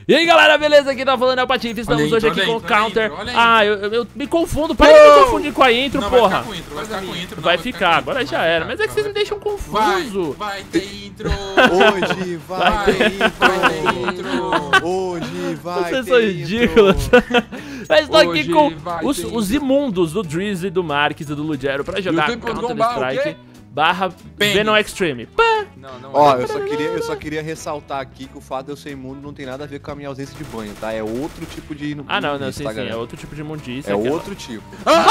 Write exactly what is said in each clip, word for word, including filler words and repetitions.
E aí galera, beleza? Aqui tá falando é o Patife, estamos intro, hoje aqui olha com o intro, olha Counter. intro, olha Ah, eu, eu, eu me confundo, para de me confundir com a intro, não, porra. Vai ficar com intro, vai ficar com intro. Vai não, ficar, com agora intro, já vai era. ficar, Mas é que vocês me vai. deixam confuso. Vai, vai ter intro. Hoje vai, Vai, ter intro. vai ter intro. Hoje vai Vocês ter são intro. ridículos. Mas estou aqui Hoje com vai os, ter os imundos do Drizzy, do Marques e do Lugero pra jogar youtube ponto com Counter barra o quê? Strike barra Pênis. Venom Extreme. Pá! Não, não Ó, é. eu só, queria, eu só queria ressaltar aqui que o fato de eu ser imundo não tem nada a ver com a minha ausência de banho, tá? É outro tipo de Ah não, não, imundície, sim, tá, sim, galera? é outro tipo de imundícia. É aquela- outro tipo.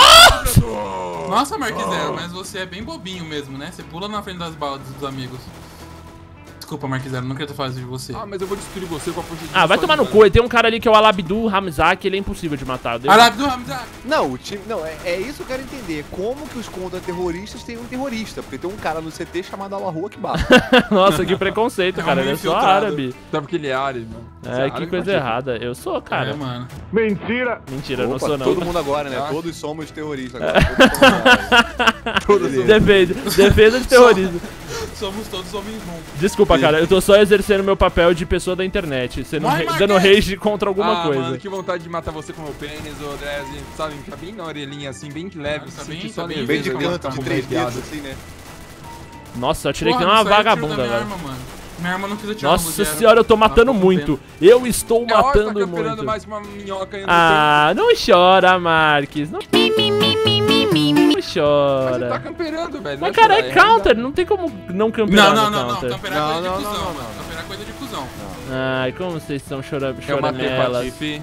Nossa, Marquizero, mas você é bem bobinho mesmo, né? Você pula na frente das balas dos amigos. Desculpa, Marquizero, não queria ter falado isso de você. Ah, mas eu vou destruir você com a força de Ah, vai só tomar de no cu, e tem um cara ali que é o Alabdu Hamzak, ele é impossível de matar. Deu- Arab do Hamza. Não, o time. Não, é, é isso que eu quero entender. Como que os contra-terroristas têm um terrorista? Porque tem um cara no C T chamado Allahu Akbar. Nossa, que preconceito, É um cara, ele é só infiltrado. árabe. Só porque ele é árabe, mano. Você É, que árabe, coisa Patife? errada. Eu sou, cara. É, mano. Mentira, eu não Opa, sou não. todo mundo agora, né? Ah. Todos somos terroristas agora. Todos somos árbitros. Todos somos. Defende, defesa de terrorismo. Somos todos homens bons. Desculpa, cara, eu tô só exercendo meu papel de pessoa da internet, sendo Vai, ra- dando Marquete! rage contra alguma ah, coisa. mano, que vontade de matar você com o meu pênis, ô Drezzy. Sabe, ficar bem na orelhinha, assim, bem leve. Ah, tá se bem, sentir tá só bem, Vem de nervoso, canto, tá de três bombeado. dedos, assim, né? Nossa, eu atirei que Porra, nem uma não saiu tiro da vagabunda, minha velho. arma, mano. Minha arma não quis atirar no Nossa Lugero. senhora, eu tô matando Tava com muito. Eu estou É hora, tá matando camperando muito. mais uma minhoca aí no Ah, não chora, Marques. Não, não tempo. Mas ele tá chora. camperando, velho. Mas, não é cara, chorar, é realidade. counter, não tem como não camperar Não, não, no não, não. counter. Camperar é coisa de Não, não, cuzão, não, mano. não. Camperar é coisa de cuzão. Ai, como vocês são chora, Eu matei o choramelas. Patife.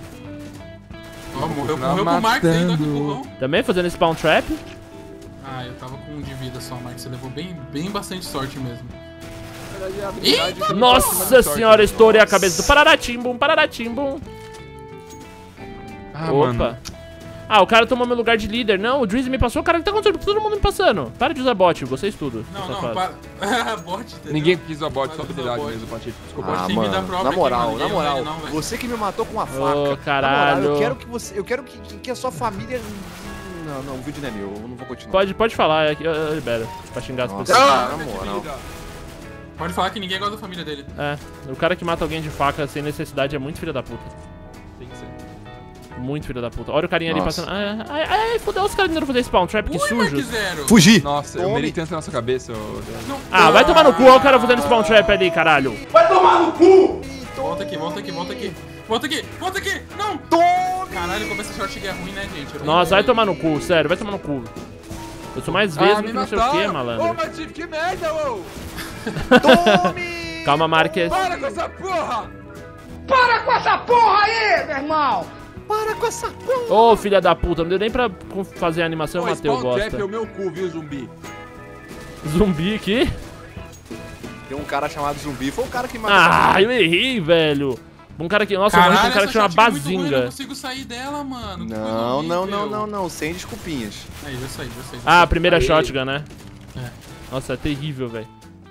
Ó, morreu, continuar morreu pro Marx aí, tá aqui matando. burrão. Também fazendo spawn trap? Ah, eu tava com um de vida só, Marx. Você levou bem, bem bastante sorte mesmo. Na verdade, a habilidade você não pode Nossa tomar sorte, senhora, né? estourei a cabeça do Pararatimbum, Pararatimbum. Ah, Opa. mano. Ah, o cara tomou meu lugar de líder. Não, o Drizzy me passou. Cara, o que tá acontecendo? Por que todo mundo me passando? Para de usar bot, vocês tudo. Não, Essa não, fase. para. Bot, entendeu? Ninguém quis usar bot, só Para de usar habilidade bot. mesmo, Patife. Desculpa. Ah, tem vida mano, própria na aqui, moral, mano. na Ninguém moral, vai não, velho. você que me matou com uma faca. caralho. Na moral, eu quero que você, eu quero que, que a sua família... Não, não, o vídeo não é meu, eu não vou continuar. Pode, pode falar, é que eu, eu libero. Pra xingar as Nossa. pessoas. Ah, na moral. Pode falar que ninguém gosta da família dele. É, o cara que mata alguém de faca sem necessidade é muito filho da puta. Tem que ser. Muito filho da puta. Olha o carinha ali Nossa. passando. Ai, ai, ai, fodeu, os caras não fazer spawn trap, que Ui, sujos. Marquizero. Fugi! Nossa, eu Tome. mirei tanto na nossa cabeça, ô Drezzy. Não. Ah, vai tomar no cu, olha o cara fazendo spawn trap ali, caralho. Volta aqui, volta aqui, volta aqui. Volta aqui, volta aqui. Não. Tome! Caralho, como essa short é ruim, né, gente? Eu Nossa, vai nem- tomar no cu, sério, vai tomar no cu. Eu sou mais vesgo que não sei o que, Ô, malandro. Patife, que merda, ô! Tome! Calma, Marques. Para com essa porra! Para com essa porra aí, meu irmão! Para com essa porra! Ô, filha da puta, não deu nem pra fazer a animação, eu Ô, matei o spawn trap é bosta. o meu cu, viu, zumbi? Zumbi aqui? Tem um cara chamado Zumbi, foi o cara que matou. Ah, eu errei, velho. Um cara que. Nossa, eu morri com um cara que chama shot é muito ruim, eu não Bazinga. consigo sair dela, mano. Que coisa Não, não, não, horrível. não, não, sem desculpinhas. Aí, já saí, já saí. já Ah, a saí. primeira Aí. shotgun, né? É. Nossa, é terrível, velho.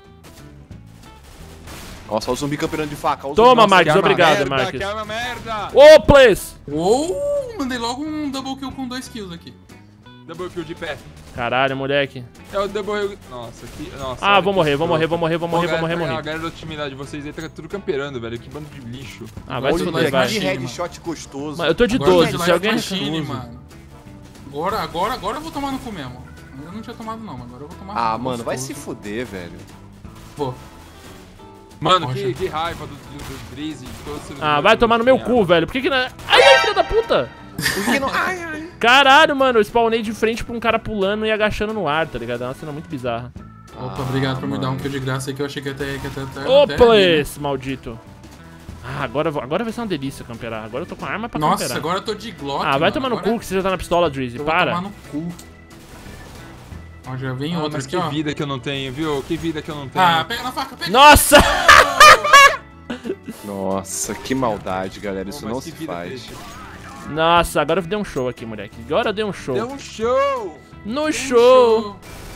Nossa, olha o zumbi campeando de faca. olha o Toma, zumbi. Marques, Que é uma obrigado, merda, Marques. Que é uma merda! Ô, please! Uou, mandei logo um double kill com dois kills aqui. Double kill de pé. Caralho, moleque. É o double... Nossa, que... Nossa, Ah, olha vou que morrer, vou escroto. morrer, vou morrer, vou morrer, Pô, vou morrer, galera, morrer. A galera da otimidade de vocês aí tá tudo camperando, velho. Que bando de lixo. Ah, vai se Olha o fuder, moleque vai. de Machine, headshot gostoso. Mas eu tô de Agora doze, Life se alguém Machine, recusa. mano. Agora, agora, agora eu vou tomar no cu mesmo. Eu não tinha tomado não, mas agora eu vou tomar no Ah, cu, mano, vai se gostoso. fuder, velho. Pô, Mano, Poxa. que, que raiva do, do, do Drizzy. de todos esses Ah, vai tomar no meu cu, velho. Por que que não... Ai, ai, filha da puta! Por que não... Ai, ai. Caralho, mano, eu spawnei de frente pra um cara pulando e agachando no ar, tá ligado? É uma cena muito bizarra. opa, obrigado por me mano. dar um kill de graça aí que eu achei que até... Que até, até Ô, até- please, maldito. Ah, agora, eu vou- agora vai ser uma delícia camperar. Agora eu tô com a arma pra Nossa, camperar. agora eu tô de Glock, Ah, vai mano. tomar no Agora cu que você já tá na pistola, Drizzy. Eu vou Para. tomar no cu. Ó, já vem Ah, outro mas aqui, que ó. vida que eu não tenho, viu? Que vida que eu não tenho. Ah, pega na faca, pega. Nossa! Nossa, que maldade, galera. Isso Pô, mas não que se vida faz. triste. Nossa, agora eu dei um show aqui, moleque. Agora eu dei um show. Deu um show! No show!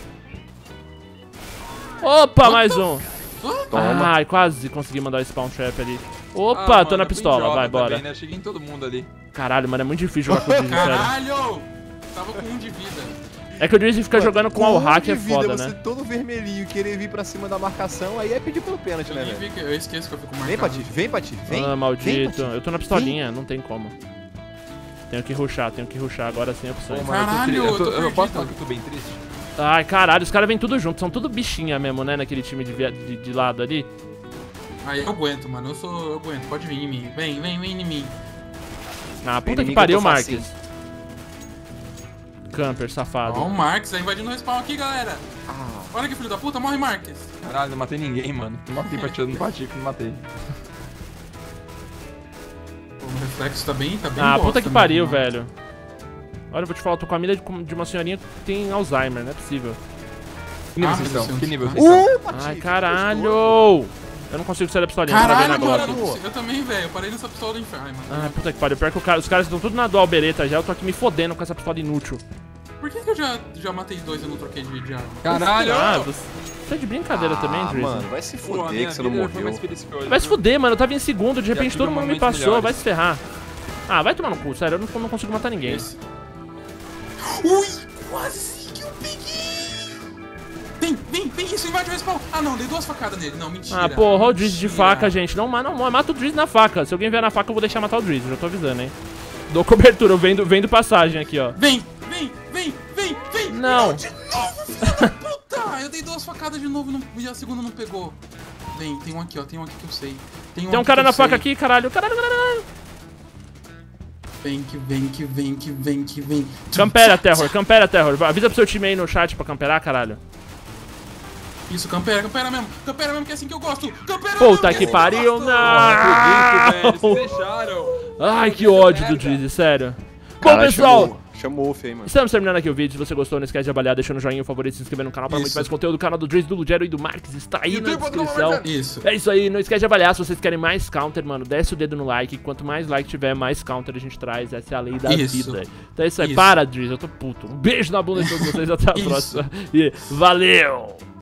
Opa, mais um! Toma. Ai, quase consegui mandar o spawn trap ali. Ah, Opa, mano, tô na bem pistola, idiota vai, bora. também, né? Cheguei em todo mundo ali. Caralho, mano, é muito difícil jogar com o Drizzy, sério. Caralho! Tava com um de vida. É que o Drizzy fica Mano, jogando com um o hack de é vida, foda, você né? todo vermelhinho, querer vir pra cima da marcação, aí é pedir pelo pênalti, Eu, né, nem velho? vi que- eu esqueço que eu fico marcado. Vem, Pati, vem, Pati, vem. Ah, Vem, maldito. Pati. Eu tô na pistolinha, não tem como. Tenho que rushar, tenho que rushar agora sem opções. Pô, mano, Caralho, eu, tô, eu tô tri- eu, eu posso perdido. falar que eu tô bem triste? Ai, caralho, os caras vêm tudo junto, são tudo bichinha mesmo, né, naquele time de, via- de, de lado ali. Aí eu aguento, mano. Eu sou. Eu aguento. Pode vir em mim. Vem, vem, vem em mim. Ah, Vem puta em que mim que pariu, eu tô Marques. facinho. Camper, safado. Ó, o Marques tá invadindo o respawn aqui, galera. Ah, Olha que filho da puta. Morre, Marques. Caralho, não matei ninguém, mano. Não matei Pati, não bati, não matei. Pô, o reflexo tá bem. Tá bem Ah, bosta puta que mesmo, pariu, mano. velho. Olha, eu vou te falar, eu tô com a mira de, de uma senhorinha que tem Alzheimer, não é possível. Que nível Ah, vocês meu estão? Deus. Que nível vocês estão? Uh, Pati, Ai, que caralho! Eu não consigo sair da pistolinha, eu travei na Caralho, mano. Glock. Eu, não consigo- eu também, velho. Eu parei nessa pistola do inferno. Ai, mano. Ai, puta que pariu. Pior que o cara, os caras estão tudo na dual bereta já, eu tô aqui me fodendo com essa pistola inútil. Por que, que eu já, já matei dois e eu não troquei de, de arma? Caralho! Ah, você você é de brincadeira Ah, também, Drizzy. mano, vai se Pô, a fuder minha que você não vida foi mais morreu. feliz que hoje. Vai se fuder, mano. Eu tava em segundo, de Já repente tive todo mundo me momentos passou, melhores. vai se ferrar. Ah, vai tomar no cu, sério, eu não, não consigo matar ninguém. Esse. Ui, quase que eu peguei. Vem, vem, vem. Isso, invade o respawn. Ah, não. Dei duas facadas nele. Não, mentira. Ah, porra, olha o Drizzy de Mentira. faca, gente. Não, não, não, mata o Drizzy na faca. Se alguém vier na faca, eu vou deixar matar o Drizzy, já tô avisando, hein. Dou cobertura, eu vendo, vendo passagem aqui, ó. Vem, vem, vem, vem, vem. Não. De novo, filho da puta. Eu dei duas facadas de novo e, não- e a segunda não pegou. Vem, tem um aqui, ó. Tem um aqui que eu sei. Tem um, Tem um aqui cara que na eu sei. faca aqui, caralho. Caralho, caralho. Vem, que vem, que vem, que vem, que vem. Campera, Terror, campera, Terror. Avisa pro seu time aí no chat pra camperar, caralho. Isso, campera, campera mesmo. Campera mesmo, que é assim que eu gosto. Campera Puta mesmo, que é assim pariu, eu gosto. não! Acredito, velho. Vocês deixaram. Ai, que ódio do Drizzy, sério. Bom, Caralho, pessoal, Chamou, chamou o feio, mano. estamos terminando aqui o vídeo. Se você gostou, não esquece de avaliar, deixando o joinha, o favorito, se inscrever no canal pra muito Isso. mais conteúdo. O canal do Drizzy, do Lugero e do Marques está aí na descrição. Isso. É isso aí, não esquece de avaliar. Se vocês querem mais counter, mano, desce o dedo no like. Quanto mais like tiver, mais counter a gente traz. Essa é a lei da Isso. vida. Então é isso aí, Isso. para, Drizzy, eu tô puto. Um beijo na bunda de todos vocês, até a Isso. próxima. E valeu!